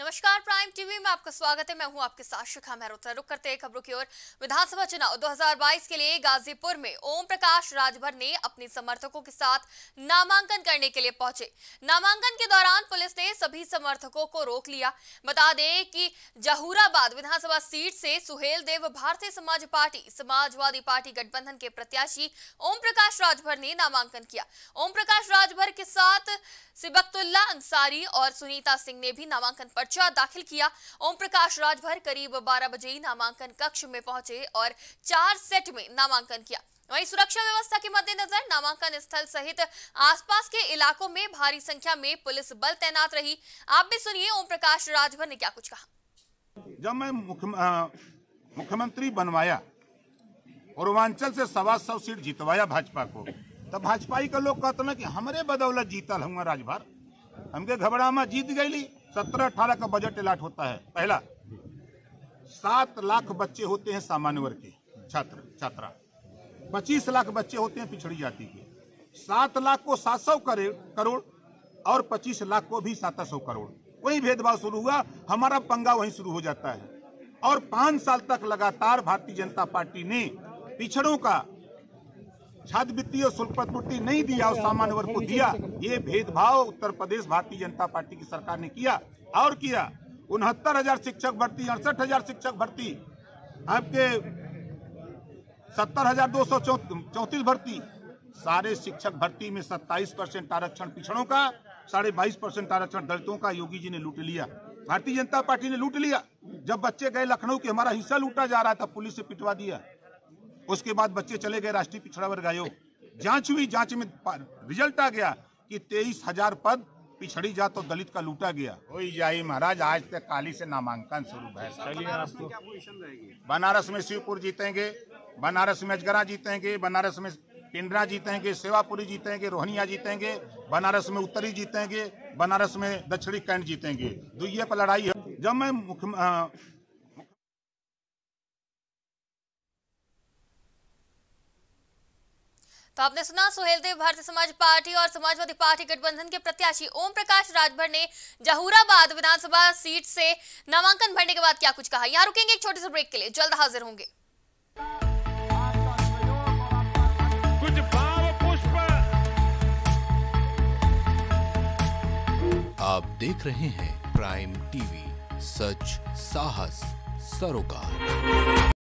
नमस्कार, prime TV में आपका स्वागत है। मैं हूं आपके साथ शिखा मेहरोत्रा। रुक करते हैं खबरों की ओर। विधानसभा चुनाव 2022 के लिए गाजीपुर में ओम प्रकाश राजभर ने अपने समर्थकों के साथ नामांकन करने के लिए पहुंचे। नामांकन के दौरान पुलिस ने सभी समर्थकों को रोक लिया। बता दें कि जहूराबाद विधानसभा सीट से सुहेल देव भारतीय समाज पार्टी समाजवादी पार्टी गठबंधन के प्रत्याशी ओम प्रकाश राजभर ने नामांकन किया। ओम प्रकाश राजभर के साथ सिबकतुल्ला अंसारी और सुनीता सिंह ने भी नामांकन पर्चा दाखिल किया। ओम प्रकाश राजभर करीब 12 बजे ही नामांकन कक्ष में पहुंचे और 4 सेट में नामांकन किया। वहीं सुरक्षा व्यवस्था के मद्देनजर नामांकन स्थल सहित आसपास के इलाकों में भारी संख्या में पुलिस बल तैनात रही। आप भी सुनिए ओम प्रकाश राजभर ने क्या कुछ कहा। जब मैं मुख्यमंत्री बनवाया, पूर्वांचल से 125 सीट जितवाया भाजपा को, तब भाजपाई का लोग कहते ना कि हमारे बदौलत जीतल हूँ राजभर, हमके घबरा में जीत गई। 17-18 का बजट अलाट होता है। पहला 7 लाख बच्चे होते हैं सामान्य वर्ग के छात्रा, 25 लाख बच्चे होते हैं पिछड़ी जाति के, 7 लाख को 700 करोड़ और 25 लाख को भी 700 करोड़। वही भेदभाव शुरू हुआ, हमारा पंगा वहीं शुरू हो जाता है। और 5 साल तक लगातार भारतीय जनता पार्टी ने पिछड़ों का छात्रवृत्ति और शुल्क प्रतिपूर्ति नहीं दिया और सामान्य वर्ग को दिया। ये भेदभाव उत्तर प्रदेश भारतीय जनता पार्टी की सरकार ने किया और किया। 69,000 शिक्षक भर्ती, 68,000 शिक्षक भर्ती, आपके 70,234 भर्ती, सारे शिक्षक भर्ती में 27% आरक्षण पिछड़ों का, 22.5% आरक्षण दलितों का योगी जी ने लूट लिया। भारतीय जनता पार्टी ने लूट लिया। जब बच्चे गए लखनऊ के हमारा हिस्सा लूटा जा रहा था, पुलिस से पिटवा दिया। उसके बाद बच्चे चले गए राष्ट्रीय पिछड़ा वर्ग आयोग, जांच हुई, जांच में रिजल्ट आ गया कि 23,000 पद पिछड़ी जात और दलित का लूटा गया। हो जाए महाराज, आज तक काली से नामांकन शुरू है। बनारस में शिवपुर जीतेंगे, बनारस में अजगरा जीतेंगे, बनारस में पिंडरा जीतेंगे, सेवापुरी जीतेंगे, रोहनिया जीतेंगे, बनारस में उत्तरी जीतेंगे, बनारस में दक्षिणी कैंट जीतेंगे। दुइये पर लड़ाई है। जब मैं तो आपने सुना सुहेल देव भारतीय समाज पार्टी और समाजवादी पार्टी गठबंधन के प्रत्याशी ओम प्रकाश राजभर ने जहूराबाद विधानसभा सीट से नामांकन भरने के बाद क्या कुछ कहा। यहाँ रुकेंगे एक छोटे से ब्रेक के लिए, जल्द हाजिर होंगे। कुछ भाव पुष्प। आप देख रहे हैं प्राइम टीवी, सच साहस सरोकार।